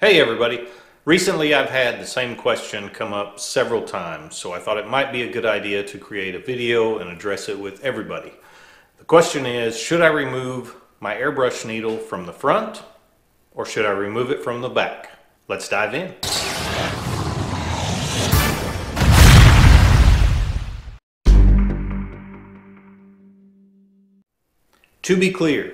Hey everybody! Recently I've had the same question come up several times, so I thought it might be a good idea to create a video and address it with everybody. The question is, should I remove my airbrush needle from the front or should I remove it from the back? Let's dive in. To be clear,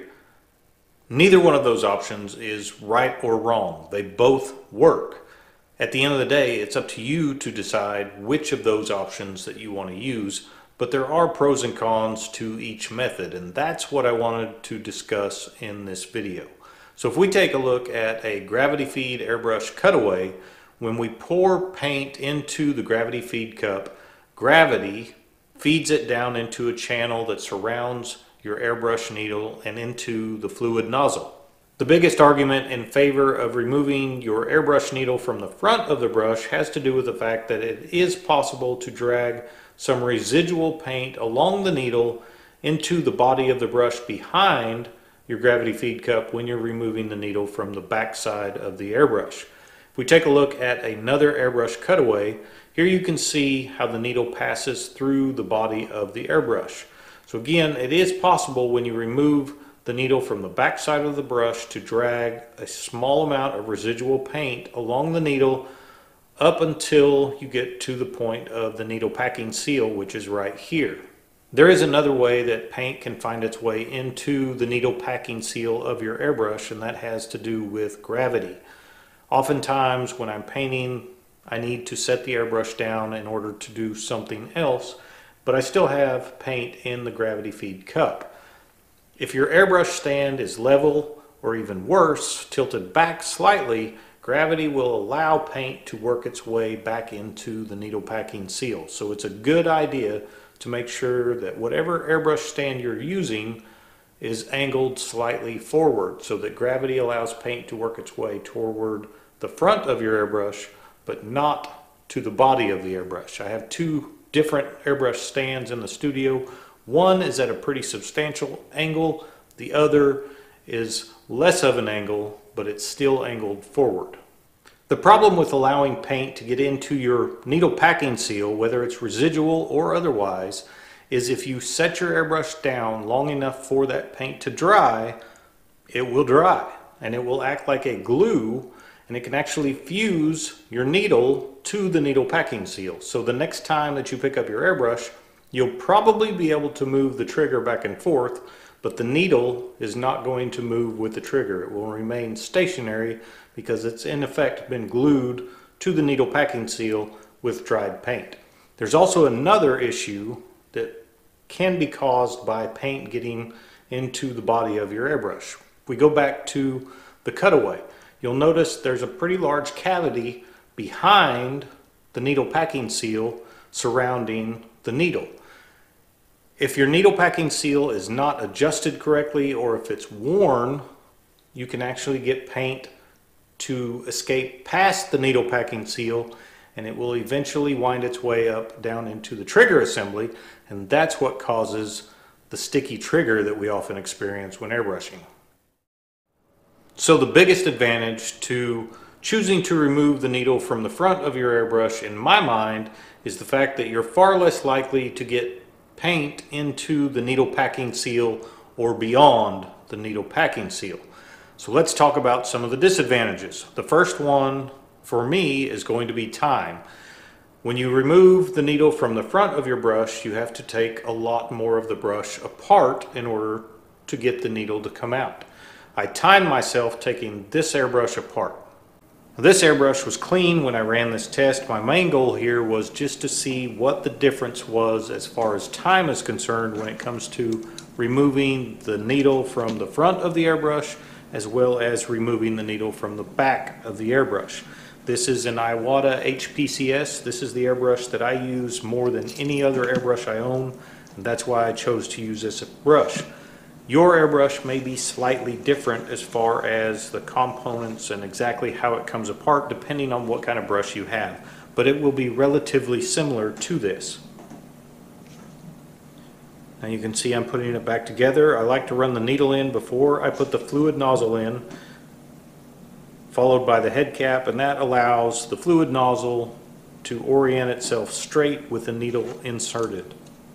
neither one of those options is right or wrong. They both work. At the end of the day, it's up to you to decide which of those options that you want to use, but there are pros and cons to each method, and that's what I wanted to discuss in this video. So if we take a look at a gravity feed airbrush cutaway, when we pour paint into the gravity feed cup, gravity feeds it down into a channel that surrounds your airbrush needle and into the fluid nozzle. The biggest argument in favor of removing your airbrush needle from the front of the brush has to do with the fact that it is possible to drag some residual paint along the needle into the body of the brush behind your gravity feed cup when you're removing the needle from the back side of the airbrush. If we take a look at another airbrush cutaway, here you can see how the needle passes through the body of the airbrush. So again, it is possible when you remove the needle from the back side of the brush to drag a small amount of residual paint along the needle up until you get to the point of the needle packing seal, which is right here. There is another way that paint can find its way into the needle packing seal of your airbrush, and that has to do with gravity. Oftentimes when I'm painting, I need to set the airbrush down in order to do something else, but I still have paint in the gravity feed cup. If your airbrush stand is level, or even worse, tilted back slightly, gravity will allow paint to work its way back into the needle packing seal. So it's a good idea to make sure that whatever airbrush stand you're using is angled slightly forward so that gravity allows paint to work its way toward the front of your airbrush, but not to the body of the airbrush. I have two different airbrush stands in the studio. One is at a pretty substantial angle, the other is less of an angle, but it's still angled forward. The problem with allowing paint to get into your needle packing seal, whether it's residual or otherwise, is if you set your airbrush down long enough for that paint to dry, it will dry and it will act like a glue, and it can actually fuse your needle to the needle packing seal. So the next time that you pick up your airbrush, you'll probably be able to move the trigger back and forth, but the needle is not going to move with the trigger. It will remain stationary because it's in effect been glued to the needle packing seal with dried paint. There's also another issue that can be caused by paint getting into the body of your airbrush. If we go back to the cutaway, you'll notice there's a pretty large cavity behind the needle packing seal surrounding the needle. If your needle packing seal is not adjusted correctly, or if it's worn, you can actually get paint to escape past the needle packing seal, and it will eventually wind its way up down into the trigger assembly, and that's what causes the sticky trigger that we often experience when airbrushing. So the biggest advantage to choosing to remove the needle from the front of your airbrush, in my mind, is the fact that you're far less likely to get paint into the needle packing seal or beyond the needle packing seal. So let's talk about some of the disadvantages. The first one for me is going to be time. When you remove the needle from the front of your brush, you have to take a lot more of the brush apart in order to get the needle to come out. I timed myself taking this airbrush apart. This airbrush was clean when I ran this test. My main goal here was just to see what the difference was as far as time is concerned when it comes to removing the needle from the front of the airbrush as well as removing the needle from the back of the airbrush. This is an Iwata HPCS. This is the airbrush that I use more than any other airbrush I own, and that's why I chose to use this brush. Your airbrush may be slightly different as far as the components and exactly how it comes apart depending on what kind of brush you have, but it will be relatively similar to this. Now you can see I'm putting it back together. I like to run the needle in before I put the fluid nozzle in followed by the head cap, and that allows the fluid nozzle to orient itself straight with the needle inserted.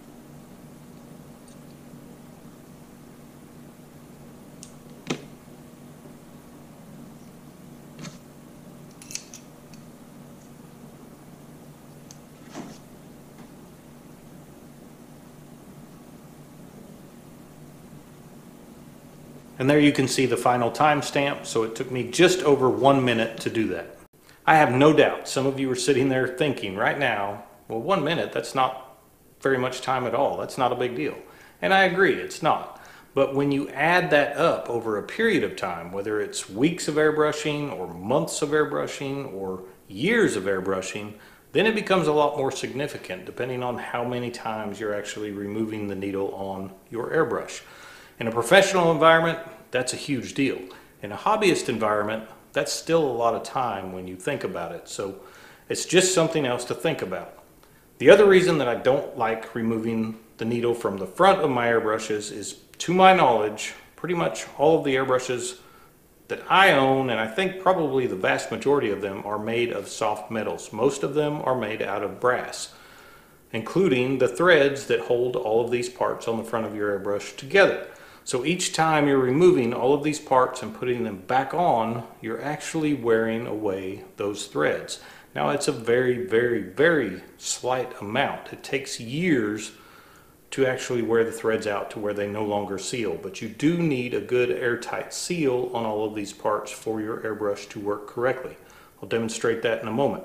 And there you can see the final timestamp, so it took me just over 1 minute to do that. I have no doubt some of you are sitting there thinking right now, well, 1 minute, that's not very much time at all. That's not a big deal. And I agree, it's not. But when you add that up over a period of time, whether it's weeks of airbrushing or months of airbrushing or years of airbrushing, then it becomes a lot more significant depending on how many times you're actually removing the needle on your airbrush. In a professional environment, that's a huge deal. In a hobbyist environment, that's still a lot of time when you think about it. So it's just something else to think about. The other reason that I don't like removing the needle from the front of my airbrushes is, to my knowledge, pretty much all of the airbrushes that I own, and I think probably the vast majority of them, are made of soft metals. Most of them are made out of brass, including the threads that hold all of these parts on the front of your airbrush together. So each time you're removing all of these parts and putting them back on, you're actually wearing away those threads. Now it's a very, very, very slight amount. It takes years to actually wear the threads out to where they no longer seal, but you do need a good airtight seal on all of these parts for your airbrush to work correctly. I'll demonstrate that in a moment.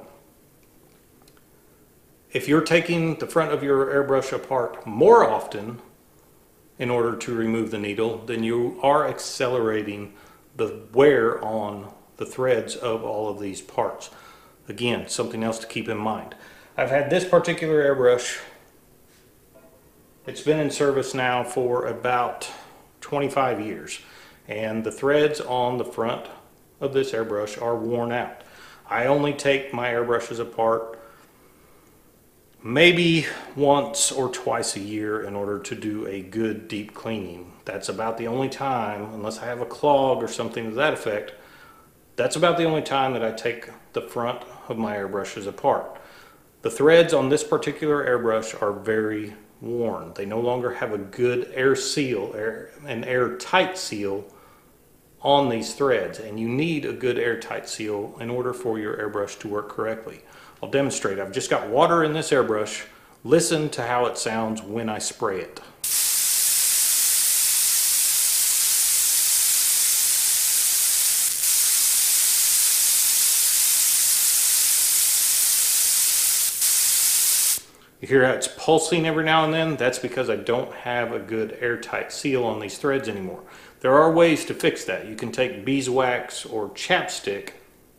If you're taking the front of your airbrush apart more often in order to remove the needle, then you are accelerating the wear on the threads of all of these parts. Again, something else to keep in mind. I've had this particular airbrush, it's been in service now for about 25 years, and the threads on the front of this airbrush are worn out. I only take my airbrushes apart maybe once or twice a year in order to do a good deep cleaning. That's about the only time, unless I have a clog or something to that effect, that's about the only time that I take the front of my airbrushes apart. The threads on this particular airbrush are very worn. They no longer have a good air seal, an airtight seal on these threads, and you need a good airtight seal in order for your airbrush to work correctly. I'll demonstrate. I've just got water in this airbrush. Listen to how it sounds when I spray it. You hear how it's pulsing every now and then? That's because I don't have a good airtight seal on these threads anymore. There are ways to fix that. You can take beeswax or chapstick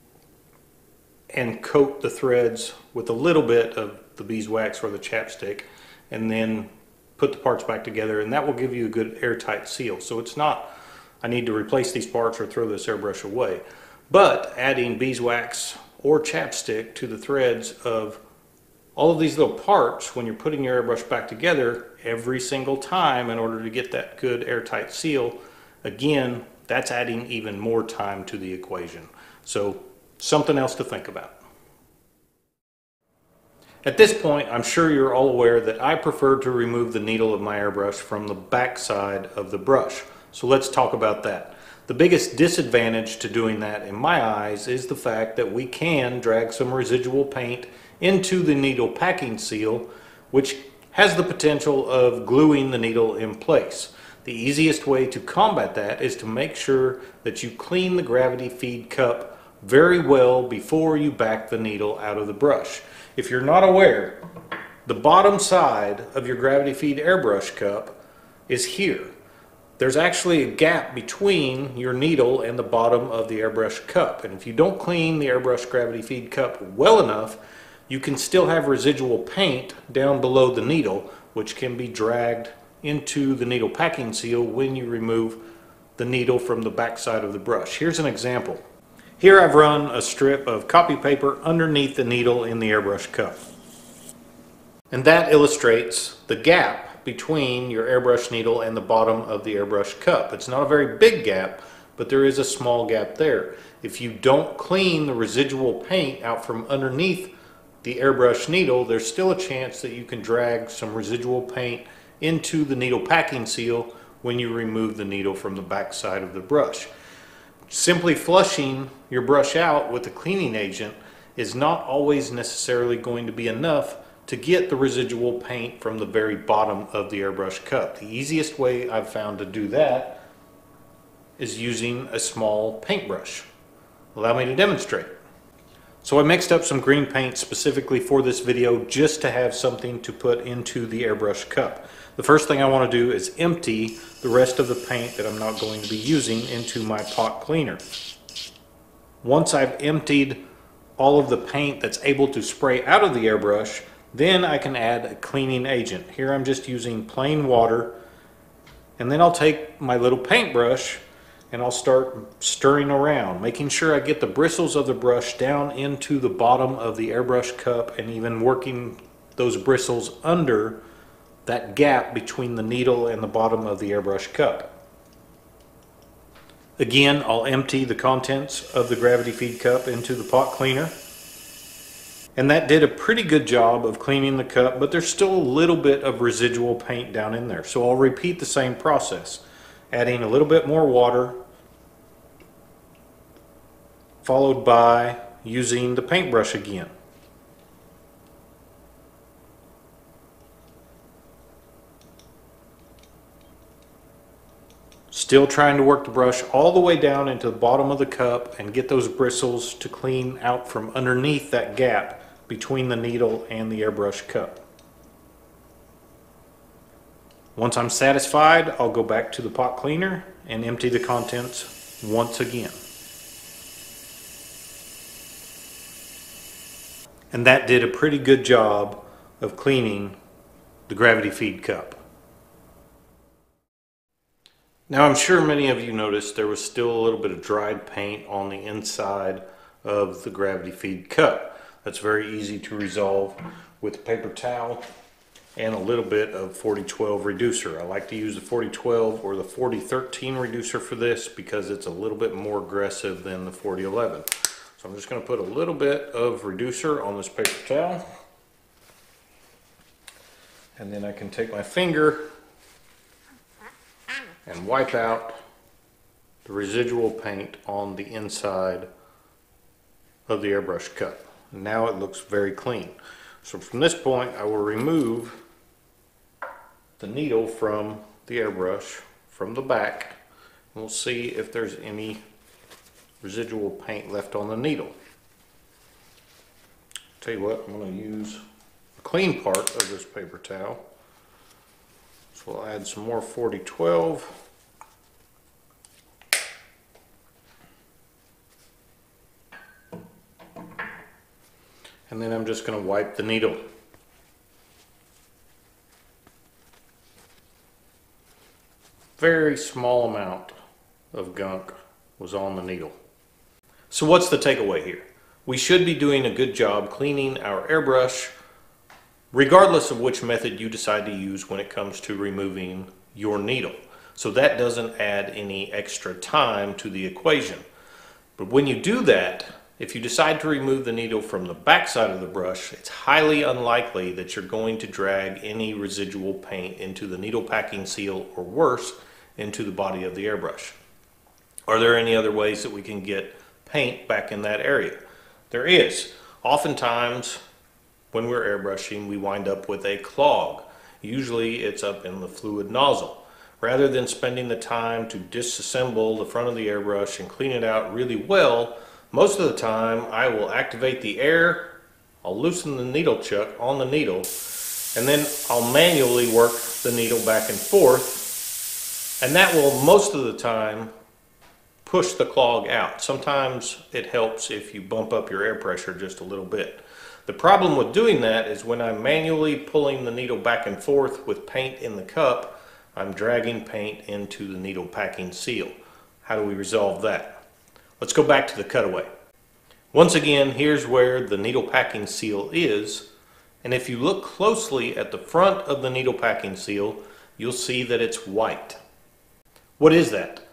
and coat the threads with a little bit of the beeswax or the chapstick, and then put the parts back together, and that will give you a good airtight seal. So it's not, I need to replace these parts or throw this airbrush away. But adding beeswax or chapstick to the threads of all of these little parts when you're putting your airbrush back together every single time in order to get that good airtight seal, again, that's adding even more time to the equation. So something else to think about. At this point, I'm sure you're all aware that I prefer to remove the needle of my airbrush from the back side of the brush. So let's talk about that. The biggest disadvantage to doing that in my eyes is the fact that we can drag some residual paint into the needle packing seal, which has the potential of gluing the needle in place. The easiest way to combat that is to make sure that you clean the gravity feed cup very well before you back the needle out of the brush. If you're not aware, the bottom side of your gravity feed airbrush cup is here. There's actually a gap between your needle and the bottom of the airbrush cup, and if you don't clean the airbrush gravity feed cup well enough, you can still have residual paint down below the needle, which can be dragged into the needle packing seal when you remove the needle from the back side of the brush. Here's an example. Here I've run a strip of copy paper underneath the needle in the airbrush cup. And that illustrates the gap between your airbrush needle and the bottom of the airbrush cup. It's not a very big gap, but there is a small gap there. if you don't clean the residual paint out from underneath the airbrush needle, there's still a chance that you can drag some residual paint into the needle packing seal when you remove the needle from the back side of the brush. Simply flushing your brush out with a cleaning agent is not always necessarily going to be enough to get the residual paint from the very bottom of the airbrush cup. The easiest way I've found to do that is using a small paintbrush. Allow me to demonstrate. So I mixed up some green paint specifically for this video just to have something to put into the airbrush cup. The first thing I want to do is empty the rest of the paint that I'm not going to be using into my pot cleaner. Once I've emptied all of the paint that's able to spray out of the airbrush, then I can add a cleaning agent. Here I'm just using plain water, and then I'll take my little paintbrush and I'll start stirring around, making sure I get the bristles of the brush down into the bottom of the airbrush cup, and even working those bristles under that gap between the needle and the bottom of the airbrush cup. Again, I'll empty the contents of the gravity feed cup into the pot cleaner. And that did a pretty good job of cleaning the cup, but there's still a little bit of residual paint down in there. So I'll repeat the same process, adding a little bit more water, followed by using the paintbrush again. Still trying to work the brush all the way down into the bottom of the cup and get those bristles to clean out from underneath that gap between the needle and the airbrush cup. Once I'm satisfied, I'll go back to the pot cleaner and empty the contents once again. And that did a pretty good job of cleaning the gravity feed cup. Now I'm sure many of you noticed there was still a little bit of dried paint on the inside of the gravity feed cup. That's very easy to resolve with a paper towel and a little bit of 4012 reducer. I like to use the 4012 or the 4013 reducer for this because it's a little bit more aggressive than the 4011. So I'm just going to put a little bit of reducer on this paper towel, and then I can take my finger and wipe out the residual paint on the inside of the airbrush cup. Now it looks very clean. So from this point I will remove the needle from the airbrush from the back, and we'll see if there's any residual paint left on the needle. Tell you what, I'm going to use the clean part of this paper towel. So we'll add some more 4012. And then I'm just going to wipe the needle. Very small amount of gunk was on the needle. So what's the takeaway here? We should be doing a good job cleaning our airbrush regardless of which method you decide to use when it comes to removing your needle. So that doesn't add any extra time to the equation. But when you do that, if you decide to remove the needle from the back side of the brush, it's highly unlikely that you're going to drag any residual paint into the needle packing seal, or worse, into the body of the airbrush. Are there any other ways that we can get paint back in that area? There is. Oftentimes, when we're airbrushing, we wind up with a clog. Usually it's up in the fluid nozzle. Rather than spending the time to disassemble the front of the airbrush and clean it out really well, most of the time I will activate the air, I'll loosen the needle chuck on the needle, and then I'll manually work the needle back and forth, and that will most of the time push the clog out. Sometimes it helps if you bump up your air pressure just a little bit. The problem with doing that is when I'm manually pulling the needle back and forth with paint in the cup, I'm dragging paint into the needle packing seal. How do we resolve that? Let's go back to the cutaway. Once again, here's where the needle packing seal is, and if you look closely at the front of the needle packing seal, you'll see that it's white. What is that?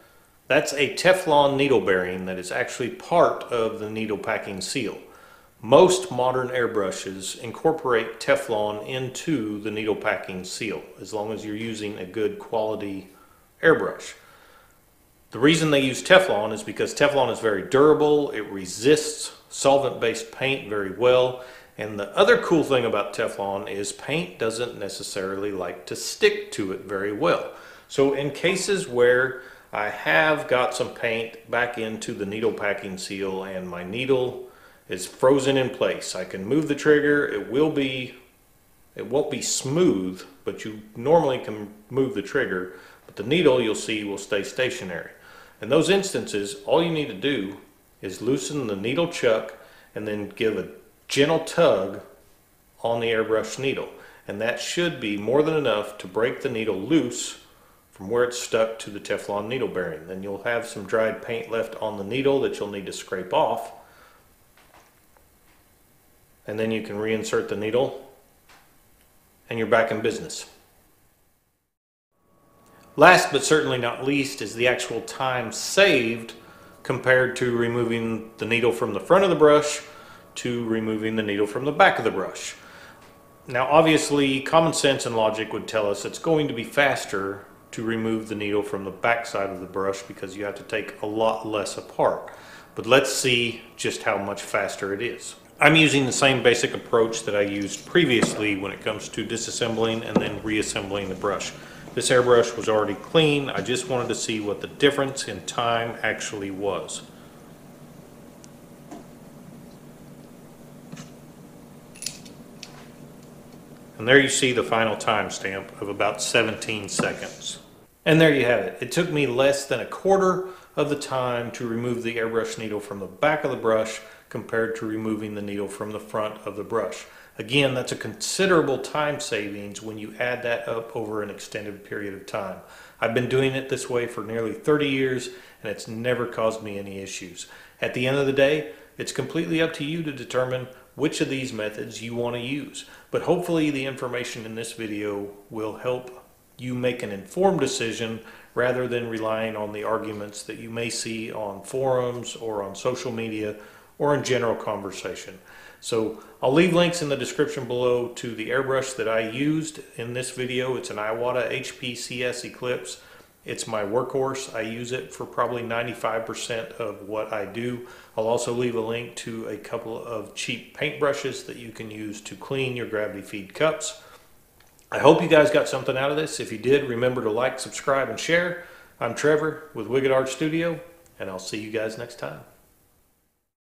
That's a Teflon needle bearing that is actually part of the needle packing seal. Most modern airbrushes incorporate Teflon into the needle packing seal, as long as you're using a good quality airbrush. The reason they use Teflon is because Teflon is very durable, it resists solvent-based paint very well, and the other cool thing about Teflon is paint doesn't necessarily like to stick to it very well. So in cases where I have got some paint back into the needle packing seal and my needle is frozen in place, I can move the trigger. It won't be smooth, but you normally can move the trigger, but the needle, you'll see, will stay stationary. In those instances, all you need to do is loosen the needle chuck and then give a gentle tug on the airbrush needle, and that should be more than enough to break the needle loose from where it's stuck to the Teflon needle bearing. Then you'll have some dried paint left on the needle that you'll need to scrape off, and then you can reinsert the needle and you're back in business. Last but certainly not least is the actual time saved compared to removing the needle from the front of the brush to removing the needle from the back of the brush. Now obviously common sense and logic would tell us it's going to be faster to remove the needle from the back side of the brush because you have to take a lot less apart. But let's see just how much faster it is. I'm using the same basic approach that I used previously when it comes to disassembling and then reassembling the brush. This airbrush was already clean. I just wanted to see what the difference in time actually was. And there you see the final timestamp of about 17 seconds. And there you have it. It took me less than a quarter of the time to remove the airbrush needle from the back of the brush compared to removing the needle from the front of the brush. Again, that's a considerable time savings when you add that up over an extended period of time. I've been doing it this way for nearly 30 years and it's never caused me any issues. At the end of the day, it's completely up to you to determine which of these methods you want to use. But hopefully the information in this video will help you make an informed decision rather than relying on the arguments that you may see on forums or on social media or in general conversation. So I'll leave links in the description below to the airbrush that I used in this video. It's an Iwata HPCS Eclipse. It's my workhorse. I use it for probably 95% of what I do. I'll also leave a link to a couple of cheap paint brushes that you can use to clean your gravity feed cups. I hope you guys got something out of this. If you did, remember to like, subscribe, and share. I'm Trevor with Wicked Art Studio, and I'll see you guys next time.